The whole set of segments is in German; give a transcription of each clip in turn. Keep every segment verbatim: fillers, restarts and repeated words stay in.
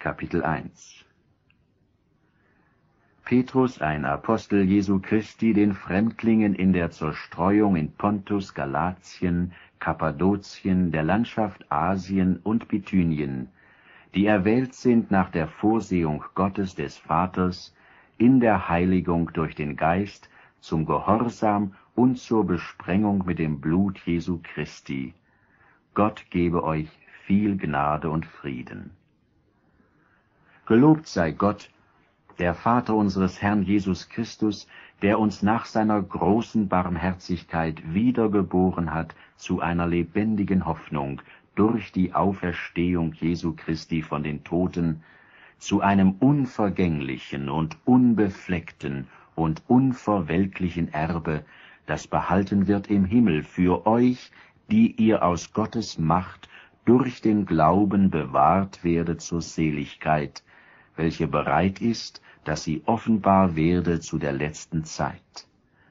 Kapitel eins. Petrus, ein Apostel Jesu Christi, den Fremdlingen in der Zerstreuung in Pontus, Galatien, Kappadokien, der Landschaft Asien und Bithynien, die erwählt sind nach der Vorsehung Gottes des Vaters, in der Heiligung durch den Geist, zum Gehorsam und zur Besprengung mit dem Blut Jesu Christi. Gott gebe euch viel Gnade und Frieden. Gelobt sei Gott, der Vater unseres Herrn Jesus Christus, der uns nach seiner großen Barmherzigkeit wiedergeboren hat zu einer lebendigen Hoffnung durch die Auferstehung Jesu Christi von den Toten, zu einem unvergänglichen und unbefleckten und unverwelklichen Erbe, das behalten wird im Himmel für euch, die ihr aus Gottes Macht durch den Glauben bewahrt werdet zur Seligkeit, welche bereit ist, dass sie offenbar werde zu der letzten Zeit.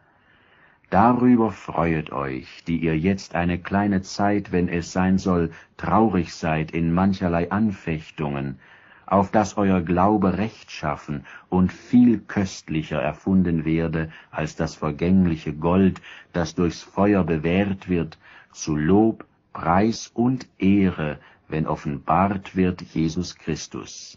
Darüber freuet euch, die ihr jetzt eine kleine Zeit, wenn es sein soll, traurig seid in mancherlei Anfechtungen, auf dass euer Glaube rechtschaffen und viel köstlicher erfunden werde als das vergängliche Gold, das durchs Feuer bewährt wird, zu Lob, Preis und Ehre, wenn offenbart wird Jesus Christus.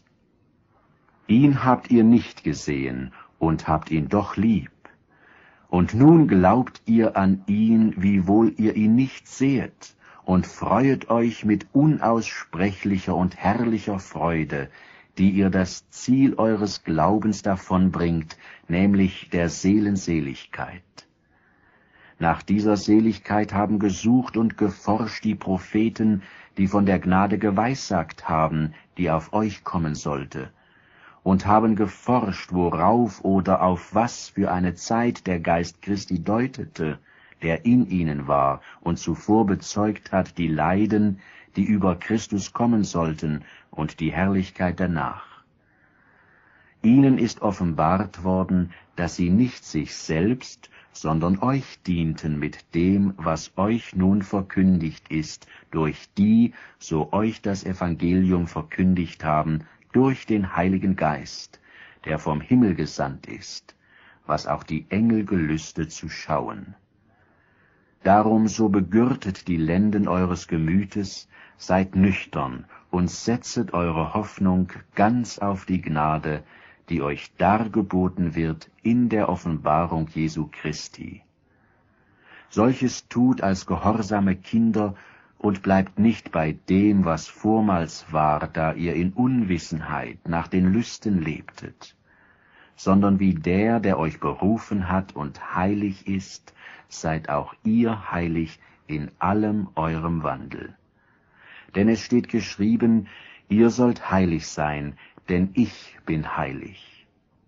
Ihn habt ihr nicht gesehen und habt ihn doch lieb. Und nun glaubt ihr an ihn, wiewohl ihr ihn nicht sehet, und freuet euch mit unaussprechlicher und herrlicher Freude, die ihr das Ziel eures Glaubens davonbringt, nämlich der Seelenseligkeit. Nach dieser Seligkeit haben gesucht und geforscht die Propheten, die von der Gnade geweissagt haben, die auf euch kommen sollte, und haben geforscht, worauf oder auf was für eine Zeit der Geist Christi deutete, der in ihnen war und zuvor bezeugt hat die Leiden, die über Christus kommen sollten, und die Herrlichkeit danach. Ihnen ist offenbart worden, dass sie nicht sich selbst, sondern euch dienten mit dem, was euch nun verkündigt ist, durch die, so euch das Evangelium verkündigt haben, durch den Heiligen Geist, der vom Himmel gesandt ist, was auch die Engel gelüstet zu schauen. Darum so begürtet die Lenden eures Gemütes, seid nüchtern und setzet eure Hoffnung ganz auf die Gnade, die euch dargeboten wird in der Offenbarung Jesu Christi. Solches tut als gehorsame Kinder und bleibt nicht bei dem, was vormals war, da ihr in Unwissenheit nach den Lüsten lebtet, sondern wie der, der euch berufen hat und heilig ist, seid auch ihr heilig in allem eurem Wandel. Denn es steht geschrieben, ihr sollt heilig sein, denn ich bin heilig.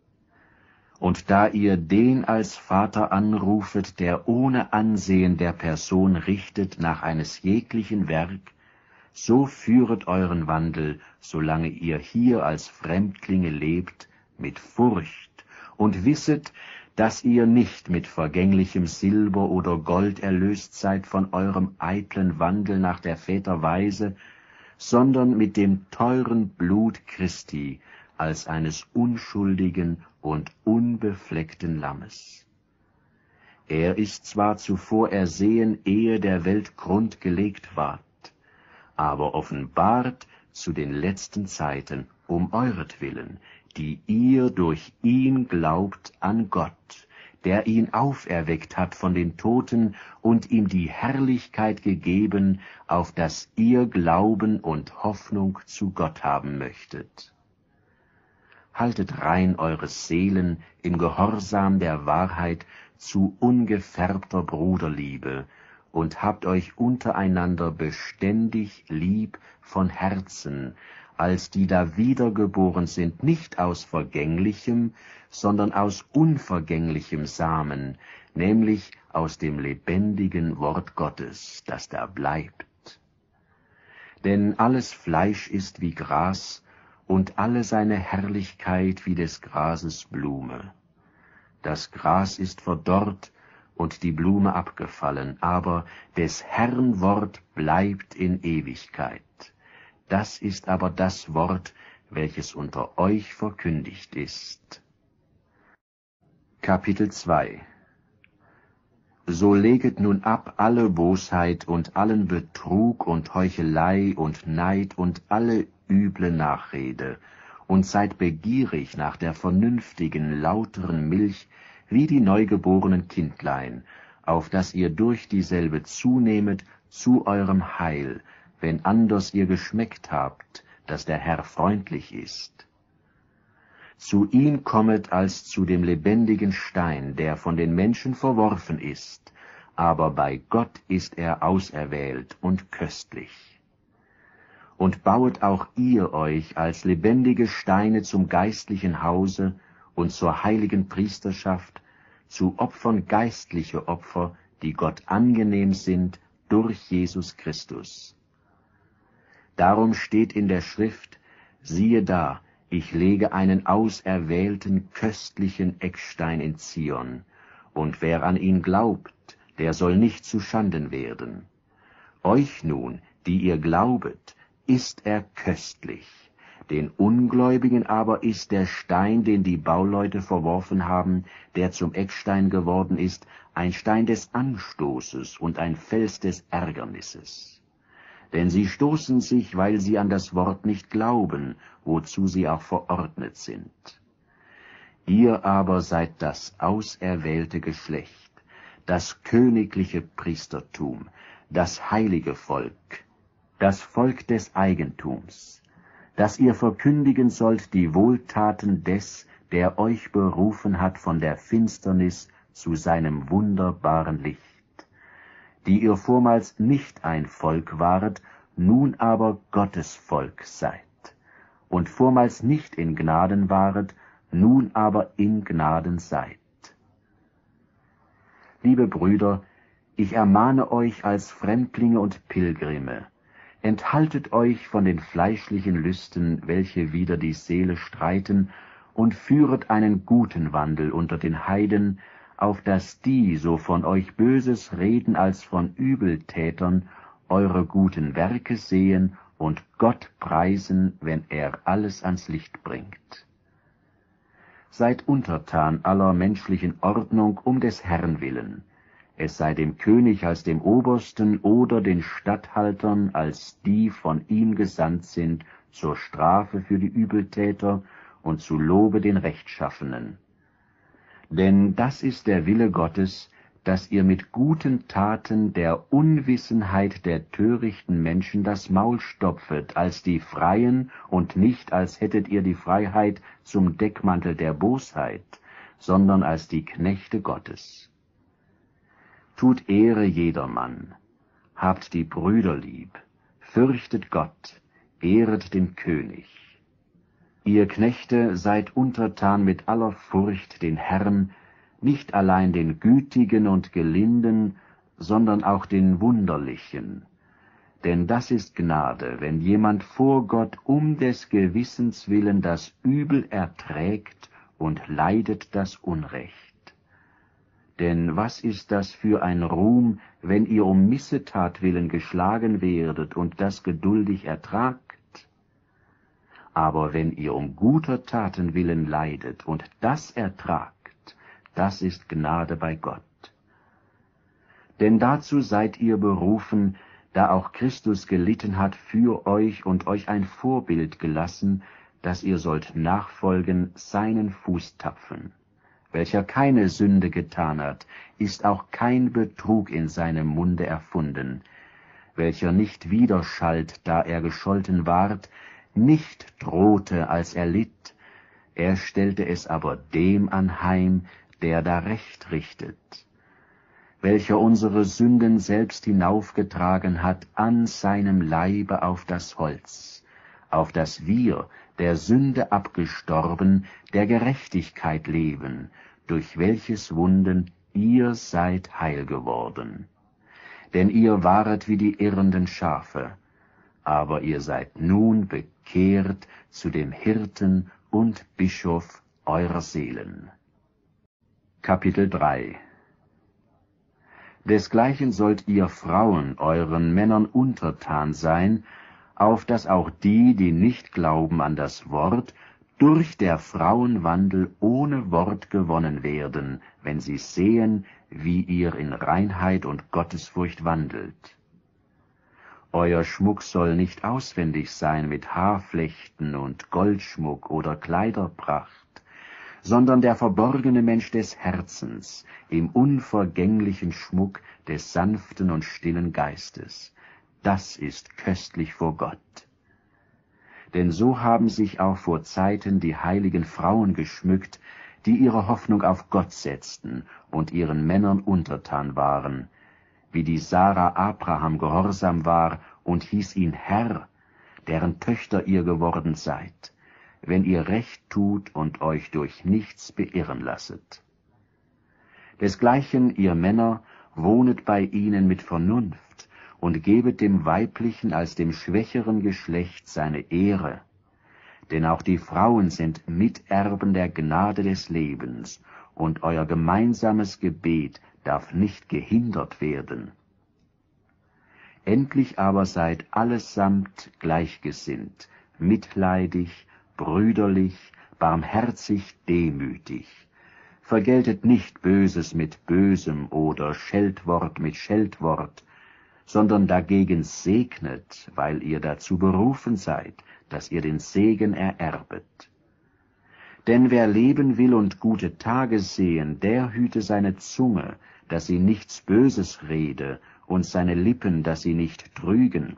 Und da ihr den als Vater anrufet, der ohne Ansehen der Person richtet nach eines jeglichen Werk, so führet euren Wandel, solange ihr hier als Fremdlinge lebt, mit Furcht, und wisset, dass ihr nicht mit vergänglichem Silber oder Gold erlöst seid von eurem eitlen Wandel nach der Väter Weise, sondern mit dem teuren Blut Christi, als eines unschuldigen und unbefleckten Lammes. Er ist zwar zuvor ersehen, ehe der Welt Grund gelegt ward, aber offenbart zu den letzten Zeiten um euretwillen, die ihr durch ihn glaubt an Gott, der ihn auferweckt hat von den Toten und ihm die Herrlichkeit gegeben, auf dass ihr Glauben und Hoffnung zu Gott haben möchtet. Haltet rein eure Seelen im Gehorsam der Wahrheit zu ungefärbter Bruderliebe und habt euch untereinander beständig lieb von Herzen, als die da wiedergeboren sind, nicht aus vergänglichem, sondern aus unvergänglichem Samen, nämlich aus dem lebendigen Wort Gottes, das da bleibt. Denn alles Fleisch ist wie Gras, und alle seine Herrlichkeit wie des Grases Blume. Das Gras ist verdorrt und die Blume abgefallen, aber des Herrn Wort bleibt in Ewigkeit. Das ist aber das Wort, welches unter euch verkündigt ist. Kapitel zwei. So leget nun ab alle Bosheit und allen Betrug und Heuchelei und Neid und alle üble Nachrede, und seid begierig nach der vernünftigen, lauteren Milch, wie die neugeborenen Kindlein, auf dass ihr durch dieselbe zunehmet zu eurem Heil, wenn anders ihr geschmeckt habt, dass der Herr freundlich ist. Zu ihm kommet als zu dem lebendigen Stein, der von den Menschen verworfen ist, aber bei Gott ist er auserwählt und köstlich. Und bauet auch ihr euch als lebendige Steine zum geistlichen Hause und zur heiligen Priesterschaft, zu Opfern geistliche Opfer, die Gott angenehm sind durch Jesus Christus. Darum steht in der Schrift, siehe da, ich lege einen auserwählten, köstlichen Eckstein in Zion, und wer an ihn glaubt, der soll nicht zu Schanden werden. Euch nun, die ihr glaubet, ist er köstlich. Den Ungläubigen aber ist der Stein, den die Bauleute verworfen haben, der zum Eckstein geworden ist, ein Stein des Anstoßes und ein Fels des Ärgernisses. Denn sie stoßen sich, weil sie an das Wort nicht glauben, wozu sie auch verordnet sind. Ihr aber seid das auserwählte Geschlecht, das königliche Priestertum, das heilige Volk, das Volk des Eigentums, dass ihr verkündigen sollt die Wohltaten des, der euch berufen hat von der Finsternis zu seinem wunderbaren Licht, die ihr vormals nicht ein Volk waret, nun aber Gottes Volk seid, und vormals nicht in Gnaden waret, nun aber in Gnaden seid. Liebe Brüder, ich ermahne euch als Fremdlinge und Pilgrime, enthaltet euch von den fleischlichen Lüsten, welche wider die Seele streiten, und führet einen guten Wandel unter den Heiden, auf dass die, so von euch Böses reden als von Übeltätern, eure guten Werke sehen und Gott preisen, wenn er alles ans Licht bringt. Seid untertan aller menschlichen Ordnung um des Herrn willen, es sei dem König als dem Obersten oder den Statthaltern als die von ihm gesandt sind, zur Strafe für die Übeltäter und zu Lobe den Rechtschaffenen. Denn das ist der Wille Gottes, dass ihr mit guten Taten der Unwissenheit der törichten Menschen das Maul stopfet, als die Freien und nicht als hättet ihr die Freiheit zum Deckmantel der Bosheit, sondern als die Knechte Gottes. Tut Ehre jedermann, habt die Brüder lieb, fürchtet Gott, ehret den König. Ihr Knechte seid untertan mit aller Furcht den Herrn, nicht allein den Gütigen und Gelinden, sondern auch den Wunderlichen. Denn das ist Gnade, wenn jemand vor Gott um des Gewissens willen das Übel erträgt und leidet das Unrecht. Denn was ist das für ein Ruhm, wenn ihr um Missetat willen geschlagen werdet und das geduldig ertragt? Aber wenn ihr um guter Taten willen leidet und das ertragt, das ist Gnade bei Gott. Denn dazu seid ihr berufen, da auch Christus gelitten hat für euch und euch ein Vorbild gelassen, dass ihr sollt nachfolgen seinen Fußtapfen. Welcher keine Sünde getan hat, ist auch kein Betrug in seinem Munde erfunden, welcher nicht widerschallt, da er gescholten ward, nicht drohte, als er litt, er stellte es aber dem anheim, der da Recht richtet, welcher unsere Sünden selbst hinaufgetragen hat an seinem Leibe auf das Holz, auf dass wir, der Sünde abgestorben, der Gerechtigkeit leben, durch welches Wunden ihr seid heil geworden. Denn ihr waret wie die irrenden Schafe, aber ihr seid nun bekehrt zu dem Hirten und Bischof eurer Seelen. Kapitel drei. Desgleichen sollt ihr Frauen euren Männern untertan sein, auf dass auch die, die nicht glauben an das Wort, durch der Frauenwandel ohne Wort gewonnen werden, wenn sie sehen, wie ihr in Reinheit und Gottesfurcht wandelt. Euer Schmuck soll nicht auswendig sein mit Haarflechten und Goldschmuck oder Kleiderpracht, sondern der verborgene Mensch des Herzens im unvergänglichen Schmuck des sanften und stillen Geistes. Das ist köstlich vor Gott. Denn so haben sich auch vor Zeiten die heiligen Frauen geschmückt, die ihre Hoffnung auf Gott setzten und ihren Männern untertan waren, wie die Sarah Abraham gehorsam war und hieß ihn Herr, deren Töchter ihr geworden seid, wenn ihr Recht tut und euch durch nichts beirren lasset. Desgleichen, ihr Männer, wohnet bei ihnen mit Vernunft und gebet dem weiblichen als dem schwächeren Geschlecht seine Ehre, denn auch die Frauen sind Miterben der Gnade des Lebens, und euer gemeinsames Gebet darf nicht gehindert werden. Endlich aber seid allesamt gleichgesinnt, mitleidig, brüderlich, barmherzig, demütig. Vergeltet nicht Böses mit Bösem oder Scheltwort mit Scheltwort, sondern dagegen segnet, weil ihr dazu berufen seid, dass ihr den Segen ererbet. Denn wer leben will und gute Tage sehen, der hüte seine Zunge, dass sie nichts Böses rede, und seine Lippen, dass sie nicht trügen.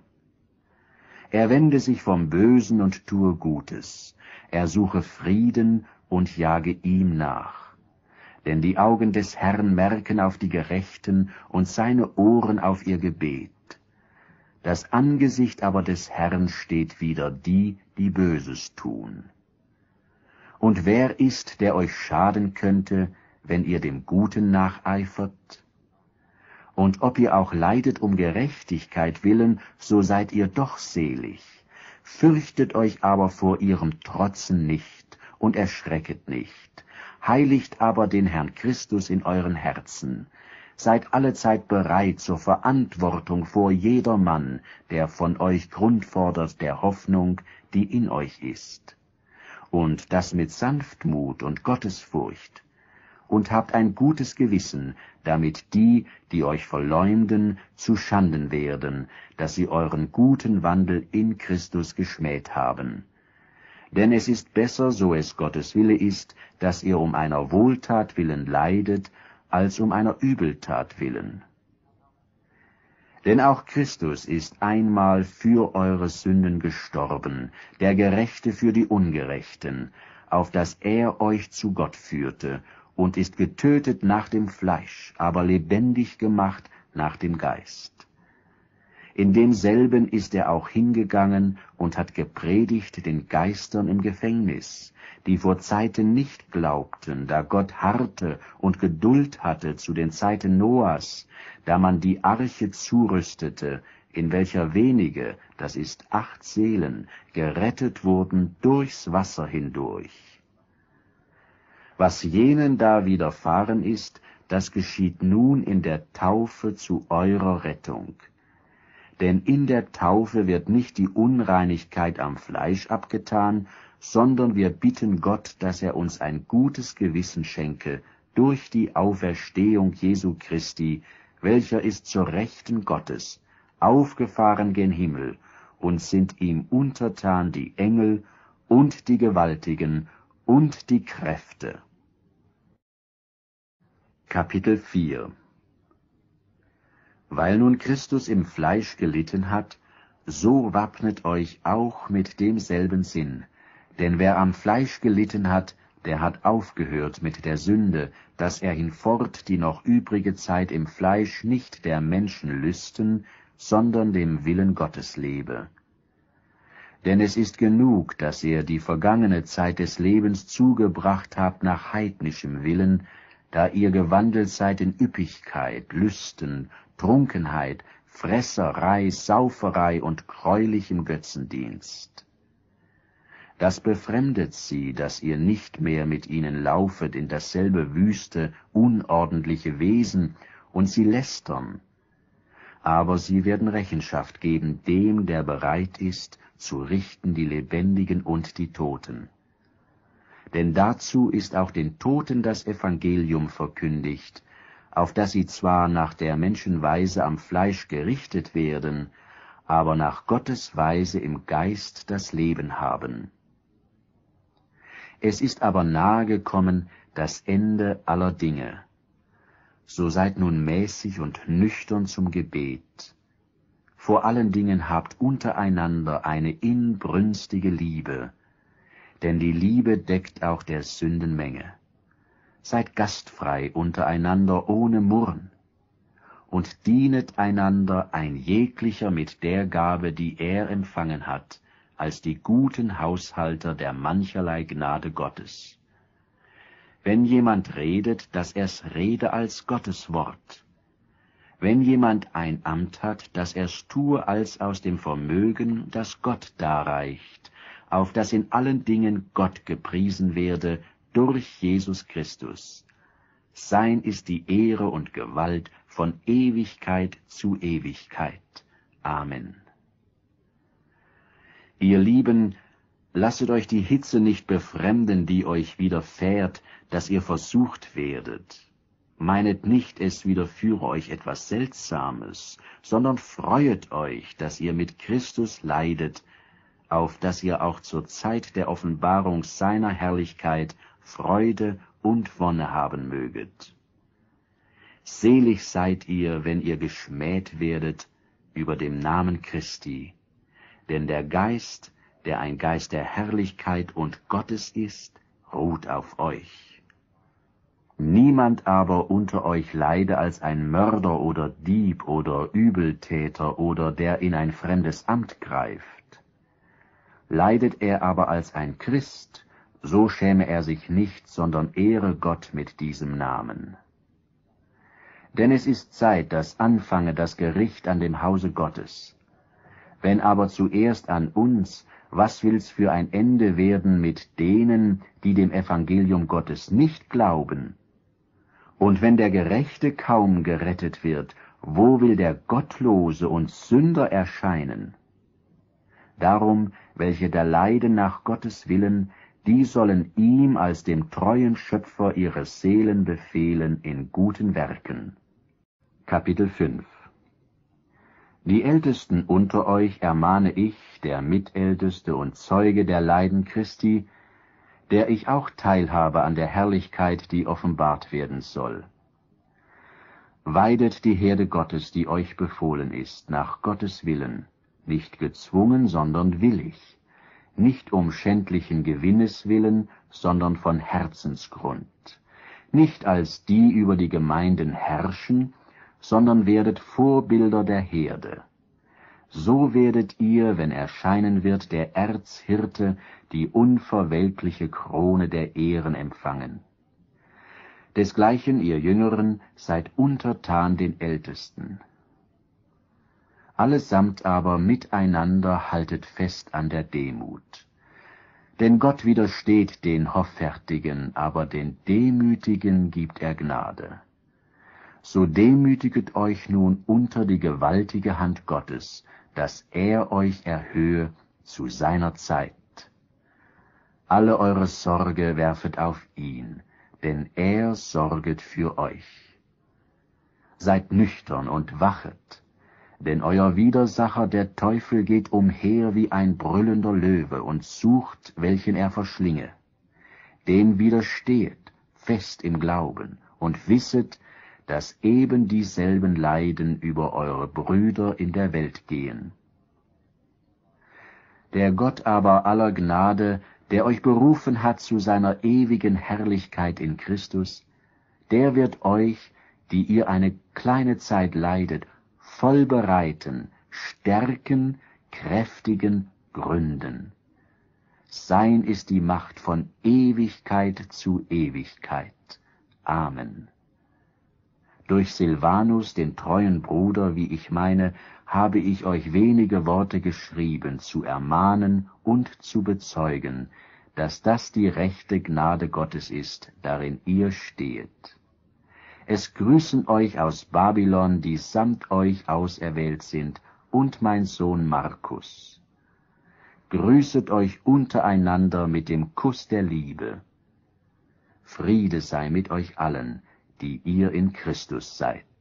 Er wende sich vom Bösen und tue Gutes, er suche Frieden und jage ihm nach. Denn die Augen des Herrn merken auf die Gerechten und seine Ohren auf ihr Gebet. Das Angesicht aber des Herrn steht wider die, die Böses tun. Und wer ist, der euch schaden könnte, wenn ihr dem Guten nacheifert? Und ob ihr auch leidet um Gerechtigkeit willen, so seid ihr doch selig. Fürchtet euch aber vor ihrem Trotzen nicht und erschrecket nicht. Heiligt aber den Herrn Christus in euren Herzen. Seid allezeit bereit zur Verantwortung vor jedermann, der von euch Grund fordert der Hoffnung, die in euch ist. Und das mit Sanftmut und Gottesfurcht. Und habt ein gutes Gewissen, damit die, die euch verleumden, zu Schanden werden, dass sie euren guten Wandel in Christus geschmäht haben. Denn es ist besser, so es Gottes Wille ist, dass ihr um einer Wohltat willen leidet, als um einer Übeltat willen. Denn auch Christus ist einmal für eure Sünden gestorben, der Gerechte für die Ungerechten, auf dass er euch zu Gott führte, und ist getötet nach dem Fleisch, aber lebendig gemacht nach dem Geist. In demselben ist er auch hingegangen und hat gepredigt den Geistern im Gefängnis, die vor Zeiten nicht glaubten, da Gott harrte und Geduld hatte zu den Zeiten Noahs, da man die Arche zurüstete, in welcher wenige, das ist acht Seelen, gerettet wurden durchs Wasser hindurch. Was jenen da widerfahren ist, das geschieht nun in der Taufe zu eurer Rettung. Denn in der Taufe wird nicht die Unreinigkeit am Fleisch abgetan, sondern wir bitten Gott, dass er uns ein gutes Gewissen schenke durch die Auferstehung Jesu Christi, welcher ist zur Rechten Gottes, aufgefahren gen Himmel, und sind ihm untertan die Engel und die Gewaltigen und die Kräfte. Kapitel vier. Weil nun Christus im Fleisch gelitten hat, so wappnet euch auch mit demselben Sinn. Denn wer am Fleisch gelitten hat, der hat aufgehört mit der Sünde, dass er hinfort die noch übrige Zeit im Fleisch nicht der Menschen Lüsten, sondern dem Willen Gottes lebe. Denn es ist genug, dass ihr die vergangene Zeit des Lebens zugebracht habt nach heidnischem Willen, da ihr gewandelt seid in Üppigkeit, Lüsten, Trunkenheit, Fresserei, Sauferei und greulichem Götzendienst. Das befremdet sie, dass ihr nicht mehr mit ihnen laufet in dasselbe wüste, unordentliche Wesen, und sie lästern. aber sie werden Rechenschaft geben dem, der bereit ist, zu richten die Lebendigen und die Toten. Denn dazu ist auch den Toten das Evangelium verkündigt, auf dass sie zwar nach der Menschenweise am Fleisch gerichtet werden, aber nach Gottes Weise im Geist das Leben haben. Es ist aber nahe gekommen das Ende aller Dinge. So seid nun mäßig und nüchtern zum Gebet. Vor allen Dingen habt untereinander eine inbrünstige Liebe, denn die Liebe deckt auch der Sünden Menge. Seid gastfrei untereinander ohne Murren und dienet einander ein jeglicher mit der Gabe, die er empfangen hat, als die guten Haushalter der mancherlei Gnade Gottes. Wenn jemand redet, dass er's rede als Gottes Wort. Wenn jemand ein Amt hat, dass er's tue als aus dem Vermögen, das Gott darreicht, auf dass in allen Dingen Gott gepriesen werde durch Jesus Christus. Sein ist die Ehre und Gewalt von Ewigkeit zu Ewigkeit. Amen. Ihr Lieben, lasset euch die Hitze nicht befremden, die euch widerfährt, dass ihr versucht werdet. Meinet nicht, es widerführe euch etwas Seltsames, sondern freuet euch, dass ihr mit Christus leidet, auf dass ihr auch zur Zeit der Offenbarung seiner Herrlichkeit Freude und Wonne haben möget. Selig seid ihr, wenn ihr geschmäht werdet über dem Namen Christi, denn der Geist, der ein Geist der Herrlichkeit und Gottes ist, ruht auf euch. Niemand aber unter euch leide als ein Mörder oder Dieb oder Übeltäter oder der in ein fremdes Amt greift. Leidet er aber als ein Christ, so schäme er sich nicht, sondern ehre Gott mit diesem Namen. Denn es ist Zeit, dass anfange das Gericht an dem Hause Gottes. Wenn aber zuerst an uns, was will's für ein Ende werden mit denen, die dem Evangelium Gottes nicht glauben? Und wenn der Gerechte kaum gerettet wird, wo will der Gottlose und Sünder erscheinen? Darum, welche da leiden nach Gottes Willen, die sollen ihm als dem treuen Schöpfer ihre Seelen befehlen in guten Werken. Kapitel fünf. Die Ältesten unter euch ermahne ich, der Mitälteste und Zeuge der Leiden Christi, der ich auch teilhabe an der Herrlichkeit, die offenbart werden soll. Weidet die Herde Gottes, die euch befohlen ist, nach Gottes Willen, nicht gezwungen, sondern willig, nicht um schändlichen Gewinnes willen, sondern von Herzensgrund, nicht als die über die Gemeinden herrschen, sondern werdet Vorbilder der Herde. So werdet ihr, wenn erscheinen wird der Erzhirte, die unverwelkliche Krone der Ehren empfangen. Desgleichen, ihr Jüngeren, seid untertan den Ältesten. Allesamt aber miteinander haltet fest an der Demut. Denn Gott widersteht den Hoffärtigen, aber den Demütigen gibt er Gnade. So demütiget euch nun unter die gewaltige Hand Gottes, dass er euch erhöhe zu seiner Zeit. Alle eure Sorge werfet auf ihn, denn er sorget für euch. Seid nüchtern und wachet, denn euer Widersacher der Teufel geht umher wie ein brüllender Löwe und sucht, welchen er verschlinge. Dem widerstehet, fest im Glauben, und wisset, dass eben dieselben Leiden über eure Brüder in der Welt gehen. Der Gott aber aller Gnade, der euch berufen hat zu seiner ewigen Herrlichkeit in Christus, der wird euch, die ihr eine kleine Zeit leidet, voll bereiten, stärken, kräftigen, gründen. Sein ist die Macht von Ewigkeit zu Ewigkeit. Amen. Durch Silvanus, den treuen Bruder, wie ich meine, habe ich euch wenige Worte geschrieben, zu ermahnen und zu bezeugen, dass das die rechte Gnade Gottes ist, darin ihr stehet. Es grüßen euch aus Babylon, die samt euch auserwählt sind, und mein Sohn Markus. Grüßet euch untereinander mit dem Kuss der Liebe. Friede sei mit euch allen, die ihr in Christus seid.